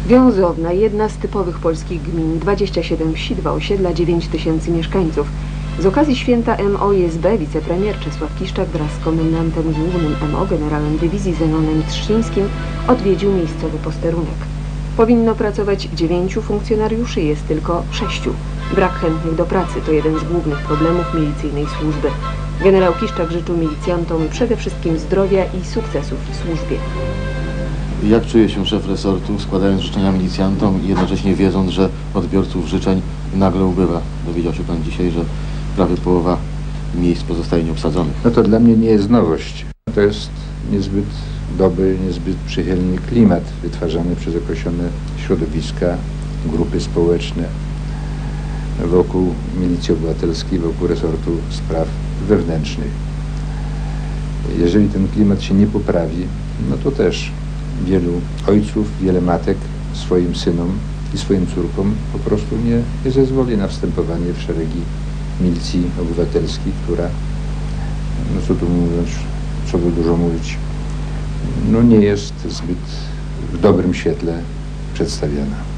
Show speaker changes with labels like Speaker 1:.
Speaker 1: Wiązowna, jedna z typowych polskich gmin, 27 wsi, 2 osiedla, 9 000 mieszkańców. Z okazji święta MOiSB wicepremier Czesław Kiszczak wraz z komendantem głównym MO, generałem dywizji Zenonem Trzyńskim odwiedził miejscowy posterunek. Powinno pracować 9 funkcjonariuszy, jest tylko 6. Brak chętnych do pracy to jeden z głównych problemów milicyjnej służby. Generał Kiszczak życzył milicjantom przede wszystkim zdrowia i sukcesów w służbie.
Speaker 2: Jak czuje się szef resortu, składając życzenia milicjantom i jednocześnie wiedząc, że odbiorców życzeń nagle ubywa? Dowiedział się pan dzisiaj, że prawie połowa miejsc pozostaje nieobsadzonych.
Speaker 3: No to dla mnie nie jest nowość. To jest niezbyt dobry, niezbyt przychylny klimat wytwarzany przez określone środowiska, grupy społeczne wokół Milicji Obywatelskiej, wokół resortu spraw wewnętrznych. Jeżeli ten klimat się nie poprawi, no to też wielu ojców, wiele matek swoim synom i swoim córkom po prostu nie zezwoli na wstępowanie w szeregi Milicji Obywatelskiej, która, no co tu mówiąc, co tu dużo mówić, no nie jest zbyt w dobrym świetle przedstawiana.